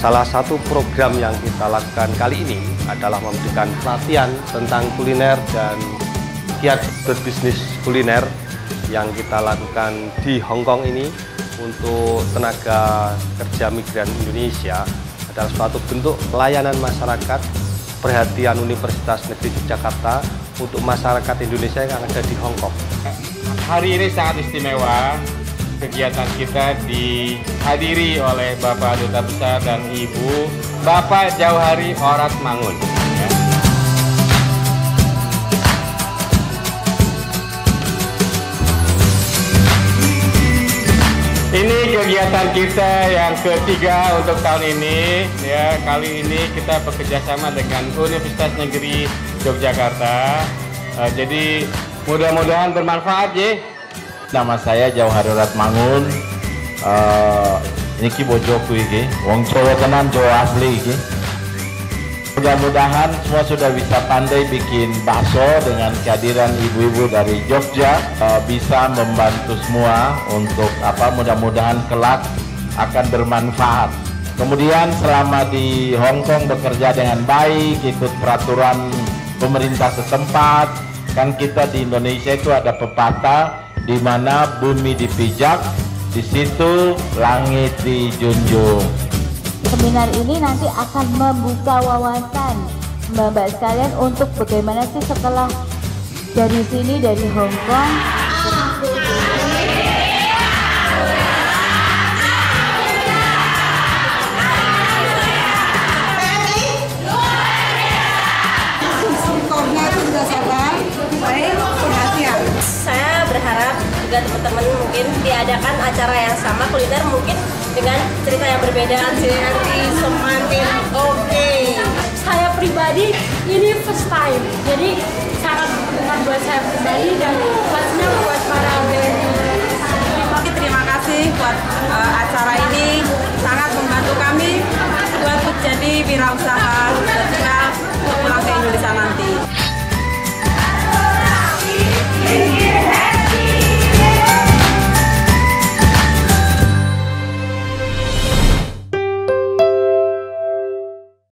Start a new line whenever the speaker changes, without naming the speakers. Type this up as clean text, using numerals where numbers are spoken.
Salah satu program yang kita lakukan kali ini adalah memberikan pelatihan tentang kuliner dan kiat berbisnis kuliner yang kita lakukan di Hong Kong ini untuk tenaga kerja migran Indonesia. Adalah suatu bentuk pelayanan masyarakat, perhatian Universitas Negeri Yogyakarta untuk masyarakat Indonesia yang ada di Hong Kong.
Hari ini sangat istimewa. Kegiatan kita dihadiri oleh Bapak Duta Besar dan Ibu Bapak Jauhari Oratmangun. Ini kegiatan kita yang ketiga untuk tahun ini. Ya, kali ini kita bekerjasama dengan Universitas Negeri Yogyakarta. Jadi mudah-mudahan bermanfaat ya.
Nama saya Jauhari Oratmangun. Niki bojoku iki, wong Jawa tenan, Jawa asli iki. Mudah-mudahan semua sudah bisa pandai bikin bakso dengan kehadiran ibu-ibu dari Jogja, bisa membantu semua untuk mudah-mudahan kelak akan bermanfaat. Kemudian selama di Hong Kong bekerja dengan baik, ikut peraturan pemerintah setempat. Kan kita di Indonesia itu ada pepatah di mana bumi dipijak, di situ langit dijunjung.
Seminar ini nanti akan membuka wawasan Mbak-mbak sekalian untuk bagaimana sih setelah dari sini, dari Hong Kong.
Saya berharap juga teman-teman mungkin diadakan acara yang sama kuliner mungkin dengan cerita yang berbeda. Nanti semakin oke.
Saya pribadi ini first time, jadi sangat berkesan buat saya pribadi dan pastinya buat para band.
Terima kasih buat acara ini, sangat membantu kami buat menjadi wirausaha.